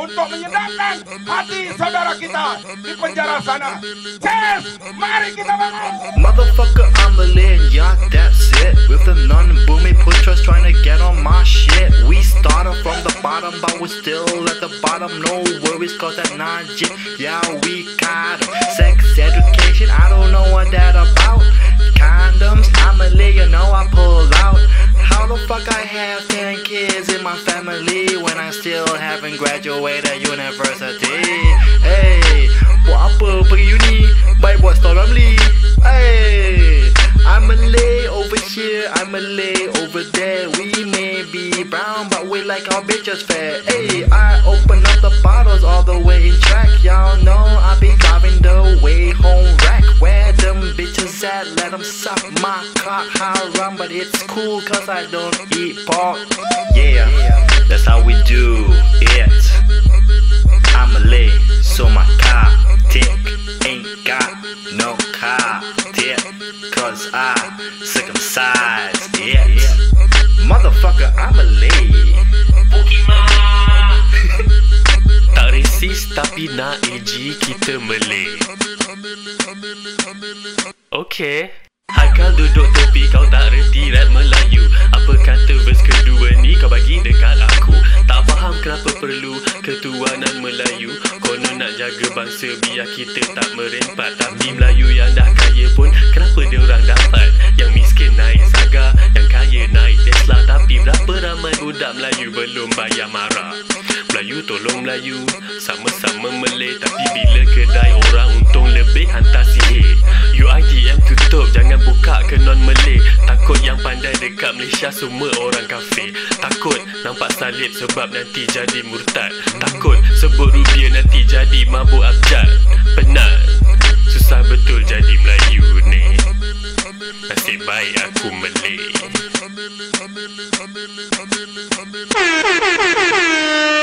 untuk menyenangkan hati saudara kita di penjara sana. Cheers! Mari kita bangun! Motherfucker, I'm a lane, yeah, that's it. With the non-booming pushers trying to get on my shit. We started from the bottom, but we're still at the bottom. No worries, cause that non-jit, yeah, we got 'em. Sex education, I don't know what that about. Condoms, I'm a lay, you know I pull out. How the fuck I have 10 kids in my family when I still haven't graduated university? Hey, buat apa pergi uni? Baik buat store Ramli. Hey, I'm a lay over here, I'm a lay over there. We may be brown, but we like our bitches fair. Hey, I open up the bottles all the way in track. Y'all know I be driving the way home rack. Where them bitches at? Let them suck my cock. Haram, but it's cool cause I don't eat pork. Yeah, that's how we do it. I'm a lay, so my cock tick ain't got no cock tick, cause I circumcised it. Motherfucker, I'm a lay. Tak resist tapi nak AG kita melay. Okay. Haikal duduk tepi, kau tak reti rap Melayu. Apa kata verse kedua ni kau bagi dekat aku. Tak faham kenapa perlu ketuanan Melayu. Konon nak jaga bangsa biar kita tak merempat. Tapi Melayu yang dah kaya pun kenapa dia orang dapat? Yang miskin naik Saga, yang kaya naik Tesla. Tapi berapa ramai budak Melayu belum bayar marah. Melayu tolong Melayu, sama-sama melay. Tapi bila kedai orang untung lebih hantar sihir. UiTM tutup, jangan buka ke non-Malay. Takut yang pandai dekat Malaysia semua orang kafir. Takut nampak salib sebab nanti jadi murtad. Takut sebut rupiah nanti jadi mabuk abjad. Penat, susah betul jadi Melayu ni. Nasib baik aku Malay.